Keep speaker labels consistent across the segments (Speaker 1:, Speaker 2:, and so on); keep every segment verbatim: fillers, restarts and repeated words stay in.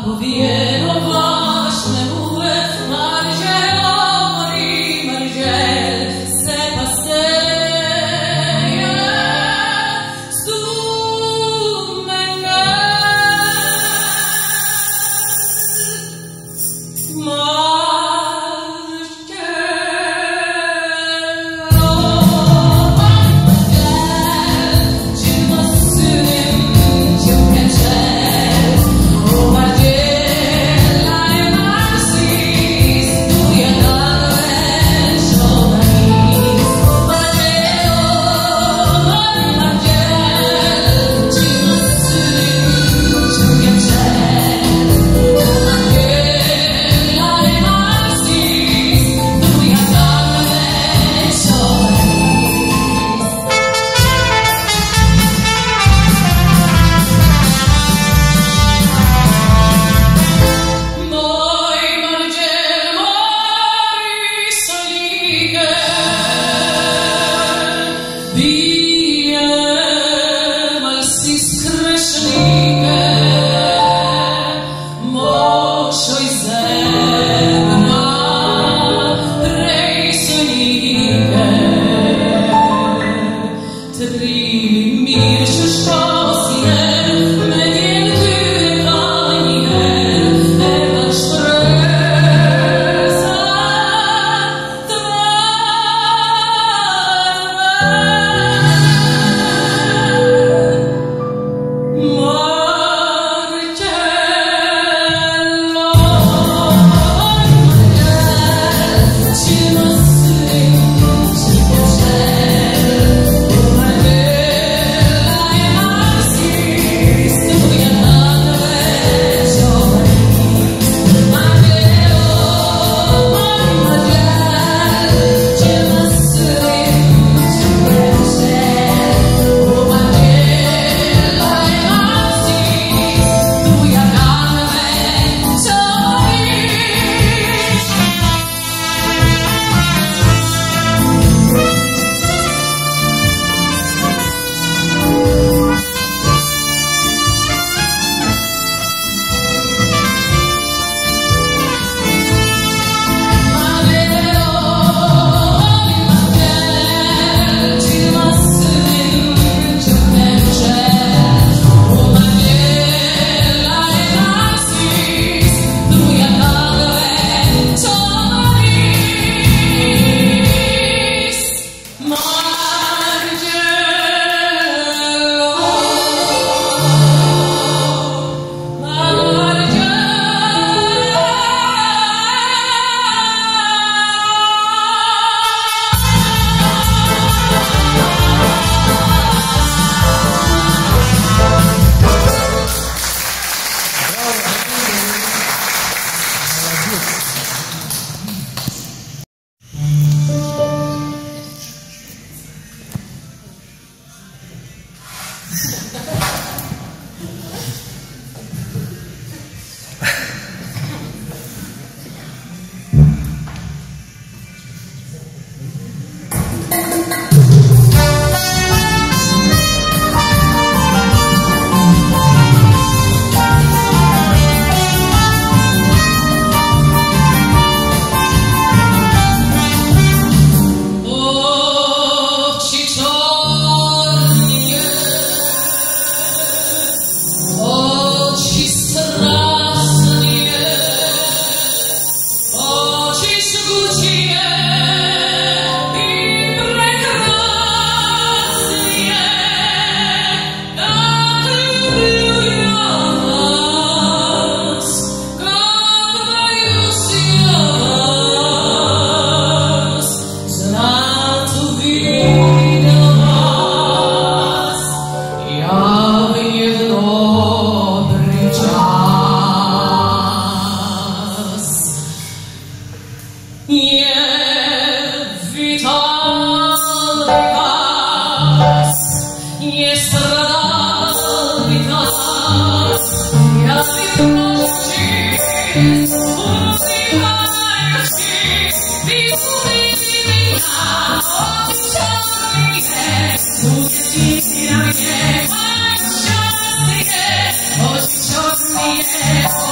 Speaker 1: Oh,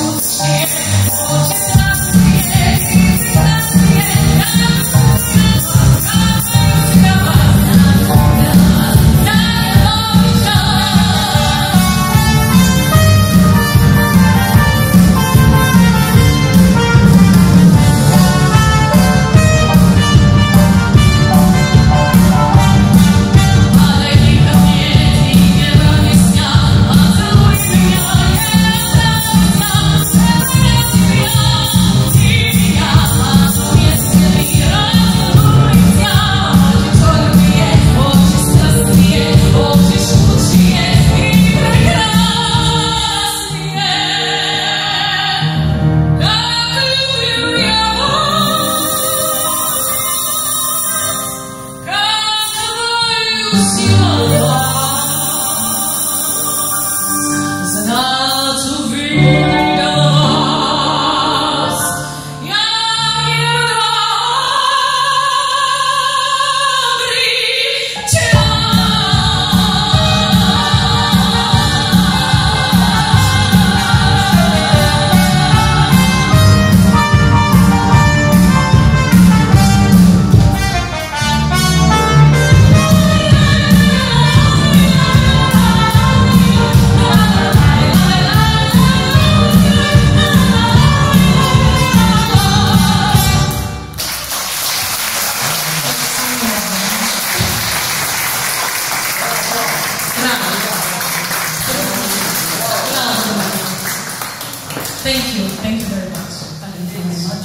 Speaker 1: Thank you, thank you very much. Thank you very much.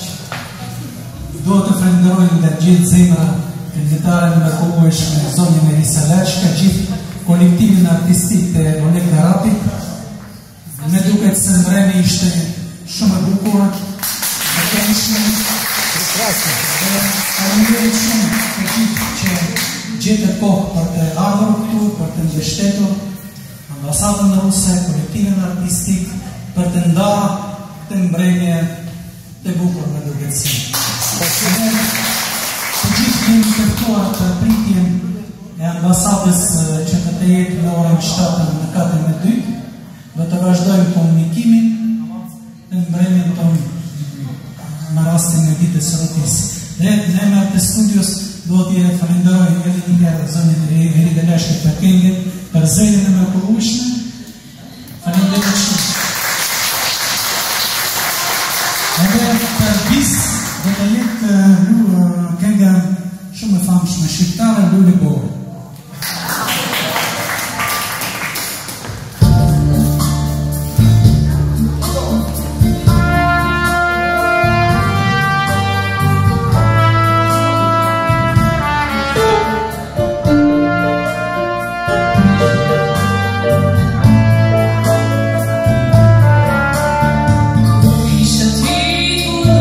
Speaker 2: Do të falenderoj nga gjithë zemra këngëtarën me kohësh me zonjën Melisa Lachka, gjithë kolektivin artistik të Oleg Karapit. Me duket se mbrëmi ishte shumë e bukur, e këndshme. Faleminderit shumë të gjithë që gjetët kohë për të ardhur këtu, për të mbështetur ambasadën ruse, kolektivin artistik, për të ndarë të mbrëmje të bukur me duket si. Të gjithë jemi të ftuar të pritjen e ambasadës që të të jetë në orën shtatë në katër e dy, do të vazhdojmë komunikimin të mbrëmjen tonë në rastin e ditës së rrotisë. Dhe në emër të studios do t'je falenderoj edhe një herë zonjën Erida Lachka për këngën, për zërin e mrekullueshme. Falenderoj shumë. Edhe për disë do të jetë kënga shumë e famshme shqiptare, Lule Borë.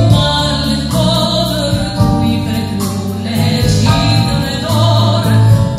Speaker 1: Oh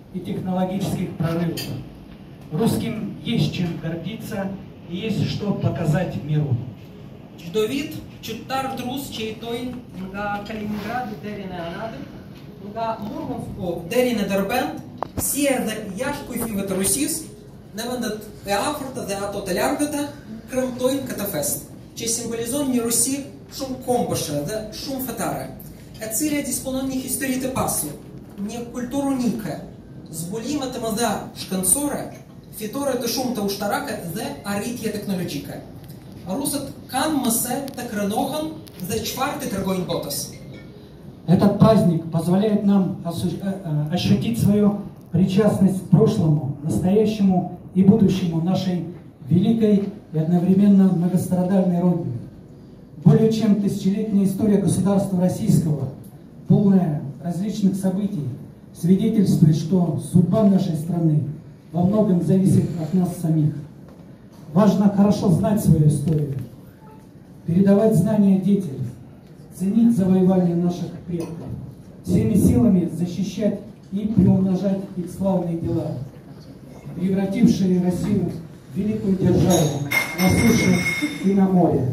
Speaker 3: и технологических прорывов. Русским есть чем гордиться и есть что показать миру.
Speaker 4: Judovit, čutar drus, čeitoin, nga Kaliningrad derine anadin, nga Murmansko derine derbent, sie de jașcui fivet Rusis, nevendat e afrta de atot aleargăta, crămtoin cătă fest, ce simbolizon ni Rusi шум компаша, de шум fetare. E țirea disponând historii de pasu, ne cultură unică, zbulim te măda șcânțoră, fitore de шум te uștaracă de aritie tehnologică. Русат кан масе так ранохан за чварты торгоин ботас.
Speaker 3: Этот праздник позволяет нам ощутить свою причастность к прошлому, настоящему и будущему нашей великой и одновременно многострадальной Родины. Более чем тысячелетняя история государства российского, полная различных событий, свидетельствует, что судьба нашей страны во многом зависит от нас самих. Важно хорошо знать свою историю, передавать знания детям, ценить завоевания наших предков, всеми силами защищать и приумножать их славные дела, превратившие Россию в великую державу на суше и на море.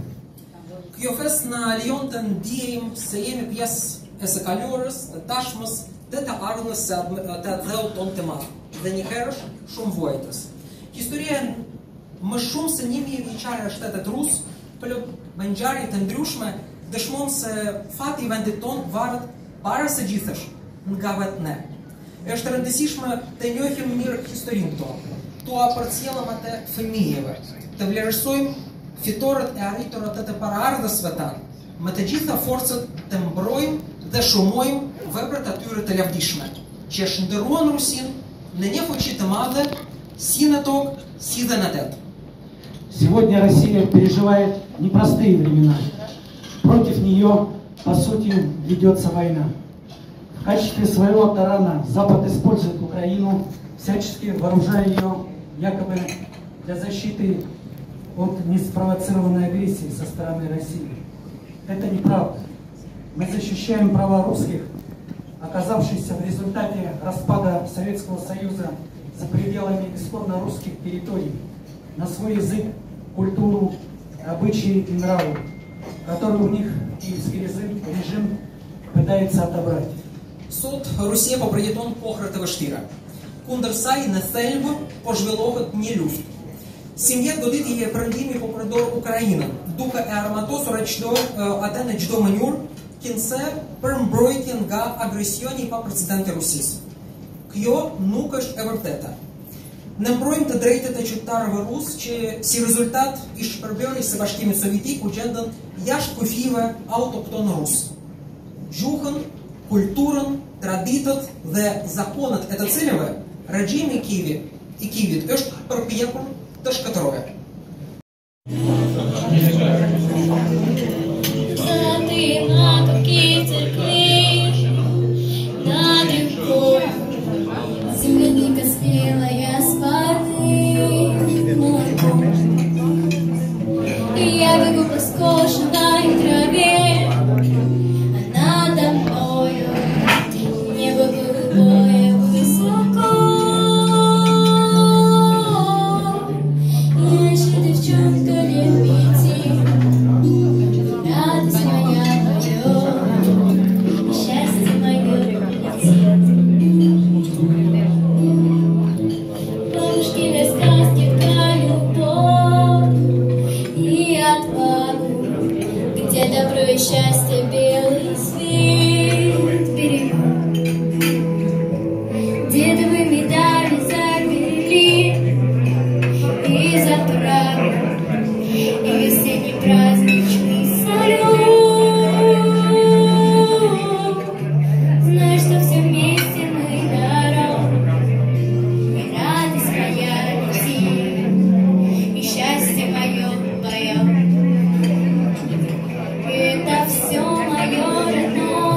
Speaker 4: Кьофес на Лионтен дием сееми пьес эсакалюрес, ташмас, тета арнес театзел тон тема, денихерш шум войтес. История мы шум с ними вечеря штатет рус, полюб бенджари тендрюшме, дешмон се фати вендитон вард пара саджисеш, нгавет не. Эштерендесишме теньохим мир историнто, то апарциела мате фемиеве, те влересоим фиторет и ариторет это параарда светан, матеджита форцет темброим, де шумоим вебрата тюрета лявдишме, чешндерон русин, не не хочет маде, синаток, сиденатет.
Speaker 3: Сегодня Россия переживает непростые времена. Против нее, по сути, ведется война. В качестве своего тарана Запад использует Украину, всячески вооружая ее якобы для защиты от неспровоцированной агрессии со стороны России. Это неправда. Мы защищаем права русских, оказавшихся в результате распада Советского Союза за пределами исконно русских территорий, на свой язык, культуру, обычаи и нравы, которые у них киевский режим пытается отобрать.
Speaker 4: Суд Русия попредетон похратова штира. Кундерсай на сельву пожвелохот не люфт. Семья годит ее прандими по продор Украина. Духа и арматос рачдо атене чдо манюр, кинсе пермбройтин га агрессиони по президенте Русис. Кьо нукаш евертета. Nem broim te drejtet e qytetarëve rusë që si rezultat i shpërbëri së bashkimit sovjetik u gjendën jashtë kufive autoktonë rusë. Gjuhën, kulturën, traditët dhe zakonet e të cilëve regjimi i Kievit, i Kievit është përpjekur të shkatërrojë.
Speaker 5: Я бегу по скошенной траве, а надо мною небо голубое высоко. И наша девчонка любите, радость моя твоя, счастье мое летит. Бабушкины сказки про любовь и отвагу, где добро и счастье белый свет берегут. Дедовы медали заберегли и за правду, и весенний праздничный салют. Знаешь, что все вместе мы народ, и радость моя летит, и счастье мое поет. Это все мое родное.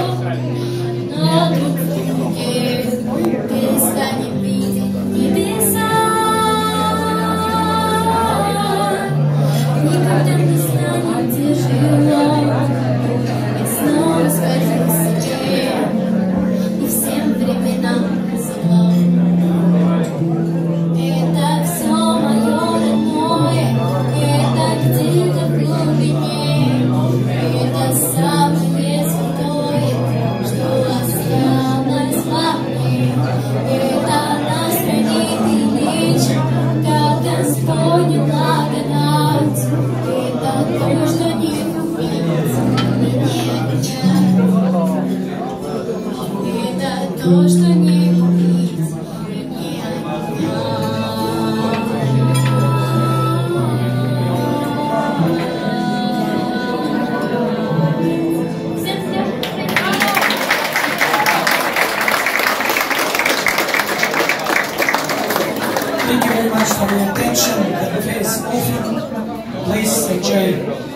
Speaker 5: но друг в друге перестанем видеть небеса. Никогда не станет тяжело, ведь снова скользим в себе и всем временам зло. Это все мое родное, это где-то в глубине, это самое святое, что осталось во мне. Это наш родитель вечер, как Господь благодать. Это то, что не купить, не отнять. Это то, что не купить, не отнять.
Speaker 2: Thank you very much for your attention. The buffet is open. Please enjoy.